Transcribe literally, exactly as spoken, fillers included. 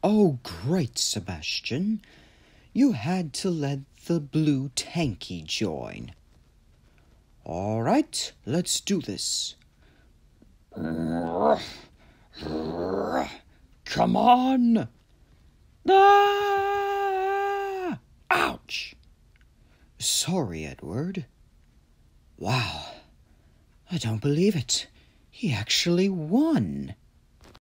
Oh, great, Sebastian. You had to let the blue tanky join. All right, let's do this. Come on. Ah! Ouch. Sorry, Edward. Wow. I don't believe it. He actually won.